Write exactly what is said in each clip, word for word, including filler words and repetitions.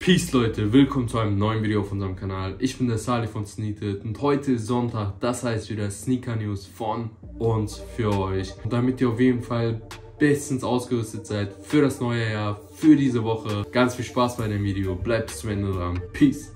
Peace Leute, willkommen zu einem neuen Video auf unserem Kanal. Ich bin der Salih von Sneated und heute ist Sonntag, das heißt wieder Sneaker News von uns für euch. Und damit ihr auf jeden Fall bestens ausgerüstet seid für das neue Jahr, für diese Woche. Ganz viel Spaß bei dem Video, bleibt bis zum Ende dran. Peace!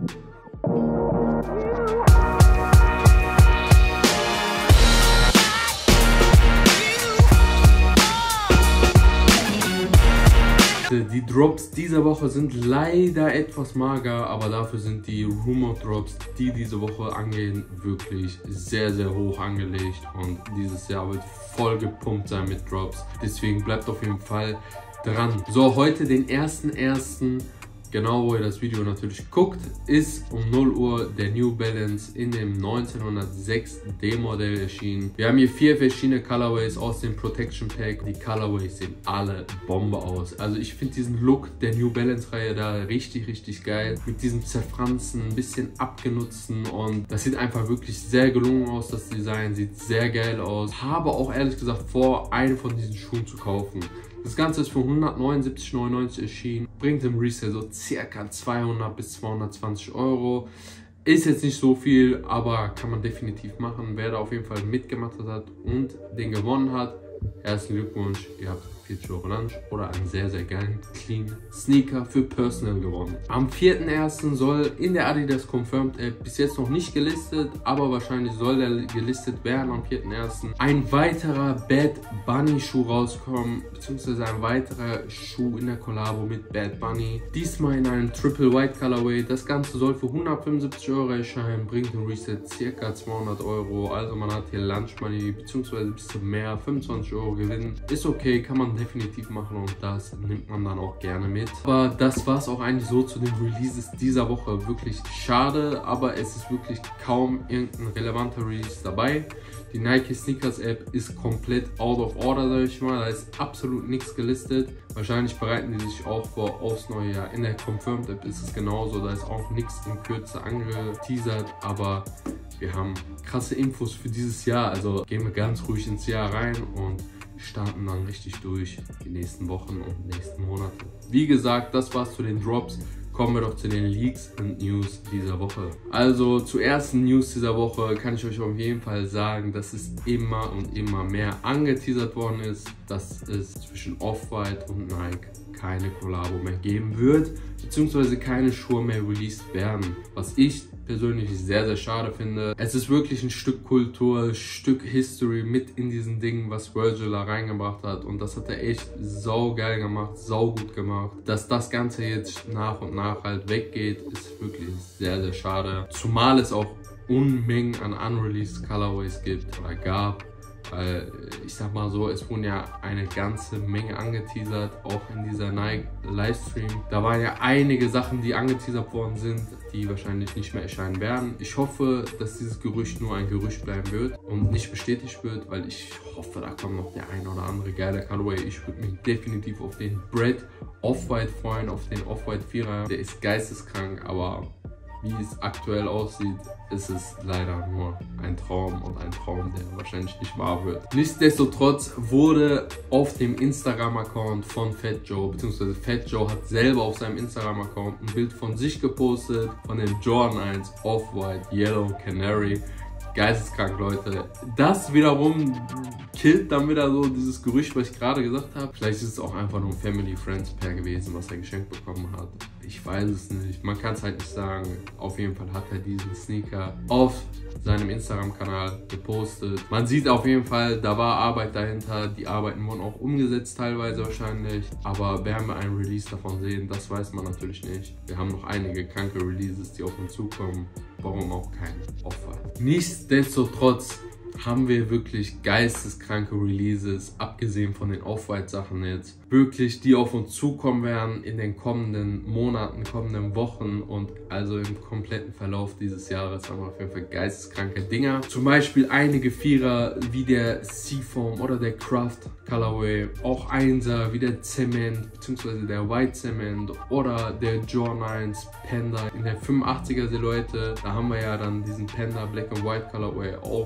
Die Drops dieser Woche sind leider etwas mager, aber dafür sind die Rumor Drops, die diese Woche angehen, wirklich sehr, sehr hoch angelegt. Und dieses Jahr wird voll gepumpt sein mit Drops. Deswegen bleibt auf jeden Fall dran. So, heute den ersten ersten Genau, wo ihr das Video natürlich guckt, ist um null Uhr der New Balance in dem neunzehnhundertsechs D Modell erschienen. Wir haben hier vier verschiedene Colorways aus dem Protection Pack. Die Colorways sehen alle Bombe aus. Also ich finde diesen Look der New Balance Reihe da richtig, richtig geil. Mit diesem zerfransten, ein bisschen abgenutzten, und das sieht einfach wirklich sehr gelungen aus. Das Design sieht sehr geil aus. Habe auch ehrlich gesagt vor, einen von diesen Schuhen zu kaufen. Das Ganze ist für hundertneunundsiebzig neunundneunzig erschienen, bringt im Resale so circa zweihundert bis zweihundertzwanzig Euro. Ist jetzt nicht so viel, aber kann man definitiv machen. Wer da auf jeden Fall mitgemacht hat und den gewonnen hat, herzlichen Glückwunsch, ihr habt vierzig Euro Lunch oder einen sehr, sehr geilen clean Sneaker für Personal gewonnen. Am vierten ersten soll in der Adidas Confirmed App, bis jetzt noch nicht gelistet, aber wahrscheinlich soll der gelistet werden am vierten ersten ein weiterer Bad Bunny Schuh rauskommen, beziehungsweise ein weiterer Schuh in der Kollabo mit Bad Bunny. Diesmal in einem Triple White Colorway. Das Ganze soll für hundertfünfundsiebzig Euro erscheinen, bringt im Reset ca. zweihundert Euro. Also man hat hier Lunch Money, beziehungsweise bis zu mehr, fünfundzwanzig Euro Gewinn. Ist okay, kann man definitiv machen und das nimmt man dann auch gerne mit. Aber das war es auch eigentlich so zu den Releases dieser Woche. Wirklich schade, aber es ist wirklich kaum irgendein relevanter Release dabei. Die Nike Sneakers App ist komplett out of order, sag ich mal. Da ist absolut nichts gelistet. Wahrscheinlich bereiten die sich auch vor aufs neue Jahr. In der Confirmed App ist es genauso. Da ist auch nichts in Kürze angeteasert, aber wir haben krasse Infos für dieses Jahr. Also gehen wir ganz ruhig ins Jahr rein und starten dann richtig durch die nächsten Wochen und nächsten Monate. Wie gesagt, das war's zu den Drops. Kommen wir doch zu den Leaks und News dieser Woche. Also zur ersten News dieser Woche kann ich euch auf jeden Fall sagen, dass es immer und immer mehr angeteasert worden ist, dass es zwischen Off-White und Nike keine Kollabo mehr geben wird, beziehungsweise keine Schuhe mehr released werden, was ich persönlich sehr, sehr schade finde. Es ist wirklich ein Stück Kultur, ein Stück History mit in diesen Dingen, was Virgil da reingebracht hat, und das hat er echt sau geil gemacht, sau gut gemacht. Dass das Ganze jetzt nach und nach halt weggeht, ist wirklich sehr, sehr schade. Zumal es auch Unmengen an unreleased Colorways gibt oder gab. Weil ich sag mal so, es wurden ja eine ganze Menge angeteasert, auch in dieser Nike Livestream. Da waren ja einige Sachen, die angeteasert worden sind, die wahrscheinlich nicht mehr erscheinen werden. Ich hoffe, dass dieses Gerücht nur ein Gerücht bleiben wird und nicht bestätigt wird, weil ich hoffe, da kommt noch der ein oder andere geile Colorway. Ich würde mich definitiv auf den Bread Off-White freuen, auf den Off-White Vierer. Der ist geisteskrank, aber wie es aktuell aussieht, ist es leider nur ein Traum und ein Traum, der wahrscheinlich nicht wahr wird. Nichtsdestotrotz wurde auf dem Instagram-Account von Fat Joe, beziehungsweise Fat Joe hat selber auf seinem Instagram-Account ein Bild von sich gepostet, von dem Jordan eins Off-White Yellow Canary. Geisteskrank, Leute. Das wiederum killt dann wieder so dieses Gerücht, was ich gerade gesagt habe. Vielleicht ist es auch einfach nur ein Family Friends Pair gewesen, was er geschenkt bekommen hat. Ich weiß es nicht. Man kann es halt nicht sagen. Auf jeden Fall hat er diesen Sneaker auf seinem Instagram-Kanal gepostet. Man sieht auf jeden Fall, da war Arbeit dahinter. Die Arbeiten wurden auch umgesetzt teilweise wahrscheinlich. Aber werden wir einen Release davon sehen, das weiß man natürlich nicht. Wir haben noch einige kranke Releases, die auf uns zukommen. Warum auch kein Off-White? Nichtsdestotrotz haben wir wirklich geisteskranke Releases, abgesehen von den Off-White-Sachen jetzt. Wirklich, die auf uns zukommen werden in den kommenden Monaten, kommenden Wochen und also im kompletten Verlauf dieses Jahres haben wir auf jeden Fall geisteskranke Dinger. Zum Beispiel einige Vierer wie der Seafoam oder der Craft Colorway, auch Einser wie der Zement bzw. der White Cement oder der Jordan eins Panda in der fünfundachtziger Silhouette. Da haben wir ja dann diesen Panda Black and White Colorway, auch sehr, sehr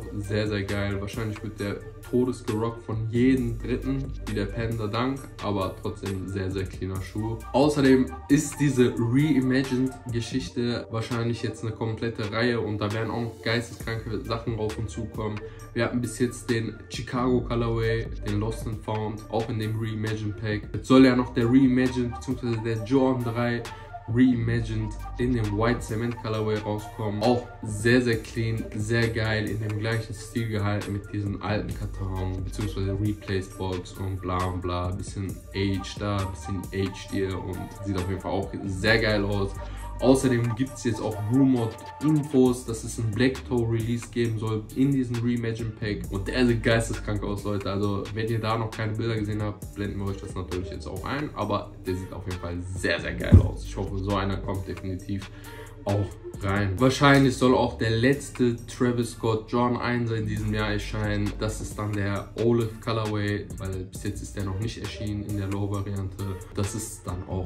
sehr geil. Wahrscheinlich wird der todesgerockt von jedem Dritten, wie der Panda Dunk, aber trotzdem sehr, sehr cleaner Schuh. Außerdem ist diese Reimagined-Geschichte wahrscheinlich jetzt eine komplette Reihe und da werden auch geisteskranke Sachen auf uns zukommen. Wir hatten bis jetzt den Chicago Colorway, den Lost and Found, auch in dem Reimagined Pack. Jetzt soll ja noch der Reimagined bzw. der Jordan drei Reimagined in dem White Cement Colorway rauskommen. Auch sehr, sehr clean, sehr geil, in dem gleichen Stil gehalten mit diesen alten Karton bzw. Replaced Box und bla und bla. Bisschen Age da, bisschen Age hier und sieht auf jeden Fall auch sehr geil aus. Außerdem gibt es jetzt auch Rumored Infos, dass es ein Black Toe Release geben soll in diesem Reimagined Pack. Und der sieht geisteskrank aus, Leute. Also, wenn ihr da noch keine Bilder gesehen habt, blenden wir euch das natürlich jetzt auch ein. Aber der sieht auf jeden Fall sehr, sehr geil aus. Ich hoffe, so einer kommt definitiv auch rein. Wahrscheinlich soll auch der letzte Travis Scott Jordan eins in diesem Jahr erscheinen. Das ist dann der Olive Colorway, weil bis jetzt ist der noch nicht erschienen in der Low-Variante. Das ist dann auch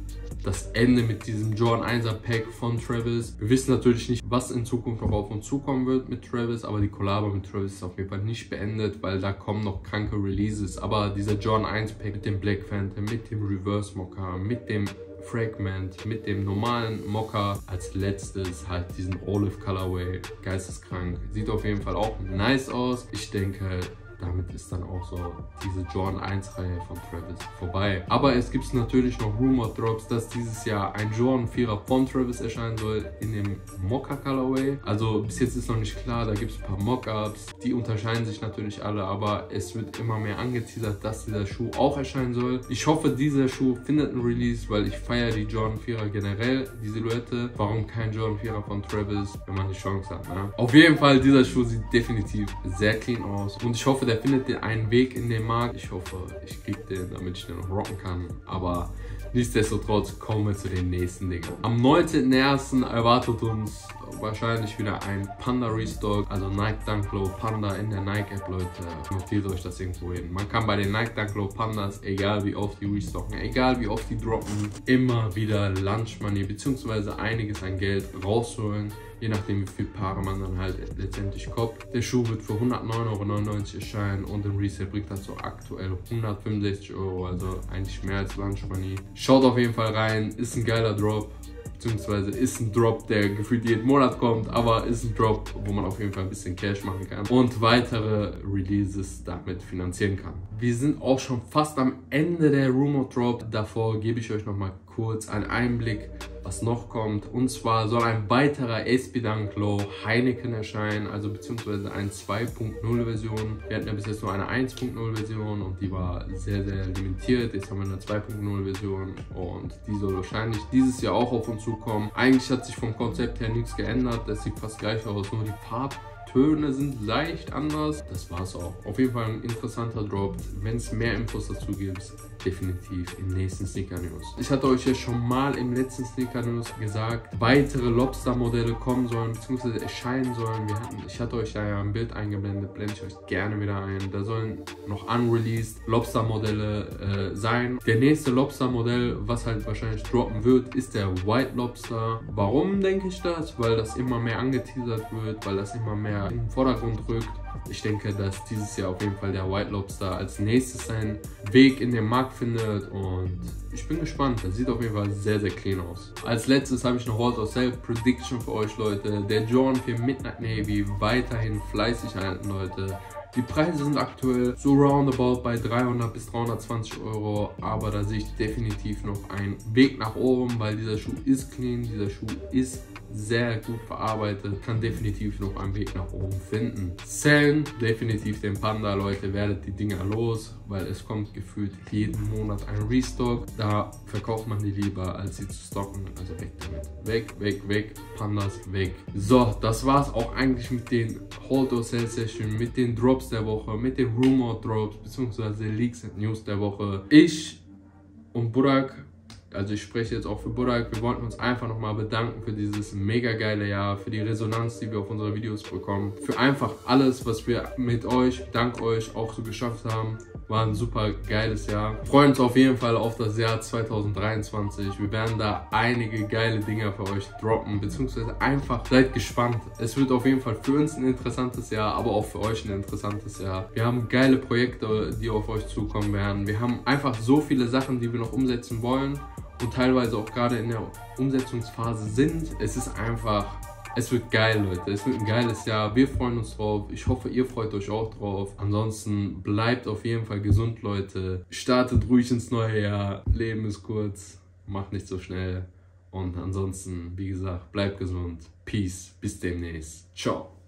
das Ende mit diesem Jordan einser Pack von Travis. Wir wissen natürlich nicht, was in Zukunft noch auf uns zukommen wird mit Travis, aber die Collabo mit Travis ist auf jeden Fall nicht beendet, weil da kommen noch kranke Releases. Aber dieser Jordan eins Pack mit dem Black Phantom, mit dem Reverse Mocha, mit dem Fragment, mit dem normalen Mocha, als letztes halt diesen Olive Colorway, geisteskrank. Sieht auf jeden Fall auch nice aus. Ich denke, damit ist dann auch so diese Jordan eins Reihe von Travis vorbei. Aber es gibt natürlich noch Rumored Drops, dass dieses Jahr ein Jordan vierer von Travis erscheinen soll in dem Mocha Colorway. Also bis jetzt ist noch nicht klar, da gibt es ein paar Mockups, die unterscheiden sich natürlich alle, aber es wird immer mehr angeteasert, dass dieser Schuh auch erscheinen soll. Ich hoffe, dieser Schuh findet ein Release, weil ich feiere die Jordan vierer generell, die Silhouette. Warum kein Jordan vierer von Travis, wenn man die Chance hat, ne? Auf jeden Fall, dieser Schuh sieht definitiv sehr clean aus und ich hoffe, der findet den einen Weg in den Markt. Ich hoffe, ich kriege den, damit ich den noch rocken kann. Aber nichtsdestotrotz kommen wir zu den nächsten Dingen. Am neunzehnten ersten erwartet uns wahrscheinlich wieder ein Panda Restock, also Nike Dunk Low Panda in der Nike App, Leute. Notiert euch das irgendwo hin. Man kann bei den Nike Dunk Low Pandas, egal wie oft die restocken, egal wie oft die droppen, immer wieder Lunch Money bzw. einiges an Geld rausholen. Je nachdem, wie viele Paare man dann halt letztendlich kauft. Der Schuh wird für hundertneun Euro neunundneunzig erscheinen und im Resale bringt das so aktuell hundertfünfundsechzig Euro, also eigentlich mehr als Lunch Money. Schaut auf jeden Fall rein, ist ein geiler Drop, beziehungsweise ist ein Drop, der gefühlt jeden Monat kommt, aber ist ein Drop, wo man auf jeden Fall ein bisschen Cash machen kann und weitere Releases damit finanzieren kann. Wir sind auch schon fast am Ende der Rumored Drop. Davor gebe ich euch noch mal kurz einen Einblick, was noch kommt. Und zwar soll ein weiterer S B Dunk Low Heineken erscheinen, also beziehungsweise eine zwei Punkt null Version. Wir hatten ja bis jetzt nur eine eins Punkt null Version und die war sehr, sehr limitiert. Jetzt haben wir eine zwei Punkt null Version und die soll wahrscheinlich dieses Jahr auch auf uns zukommen. Eigentlich hat sich vom Konzept her nichts geändert. Das sieht fast gleich aus, nur die Farbtöne sind leicht anders. Das war's auch. Auf jeden Fall ein interessanter Drop. Wenn es mehr Infos dazu gibt, definitiv im nächsten Sneaker News. Ich hatte euch ja schon mal im letzten Sneaker News gesagt, weitere Lobster Modelle kommen sollen bzw. erscheinen sollen. Wir hatten, ich hatte euch da ja ein Bild eingeblendet, blende ich euch gerne wieder ein. Da sollen noch unreleased Lobster Modelle äh, sein. Der nächste Lobster Modell, was halt wahrscheinlich droppen wird, ist der White Lobster. Warum denke ich das? Weil das immer mehr angeteasert wird, weil das immer mehr in den Vordergrund rückt. Ich denke, dass dieses Jahr auf jeden Fall der White Lobster als nächstes seinen Weg in den Markt findet und ich bin gespannt. Das sieht auf jeden Fall sehr, sehr clean aus. Als letztes habe ich noch Hold Yourself Prediction für euch, Leute. Der Jordan vier Midnight Navy weiterhin fleißig halten, Leute. Die Preise sind aktuell so roundabout bei dreihundert bis dreihundertzwanzig Euro, aber da sehe ich definitiv noch einen Weg nach oben, weil dieser Schuh ist clean, dieser Schuh ist sehr gut verarbeitet, kann definitiv noch einen Weg nach oben finden. Sellen definitiv den Panda, Leute, werdet die Dinger los, weil es kommt gefühlt jeden Monat ein Restock. Da verkauft man die lieber, als sie zu stocken, also weg damit. Weg, weg, weg, Pandas weg. So, das war's auch eigentlich mit den Hold or Sell Session, mit den Drops der Woche, mit den Rumored Drops, beziehungsweise Leaks and News der Woche. Ich und Burak Also ich spreche jetzt auch für Burak. Wir wollten uns einfach nochmal bedanken für dieses mega geile Jahr, für die Resonanz, die wir auf unsere Videos bekommen, für einfach alles, was wir mit euch, dank euch auch so geschafft haben. War ein super geiles Jahr. Wir freuen uns auf jeden Fall auf das Jahr zweitausenddreiundzwanzig. Wir werden da einige geile Dinge für euch droppen, beziehungsweise einfach seid gespannt. Es wird auf jeden Fall für uns ein interessantes Jahr, aber auch für euch ein interessantes Jahr. Wir haben geile Projekte, die auf euch zukommen werden. Wir haben einfach so viele Sachen, die wir noch umsetzen wollen und teilweise auch gerade in der Umsetzungsphase sind. Es ist einfach... Es wird geil, Leute. Es wird ein geiles Jahr. Wir freuen uns drauf. Ich hoffe, ihr freut euch auch drauf. Ansonsten bleibt auf jeden Fall gesund, Leute. Startet ruhig ins neue Jahr. Leben ist kurz. Macht nicht so schnell. Und ansonsten, wie gesagt, bleibt gesund. Peace. Bis demnächst. Ciao.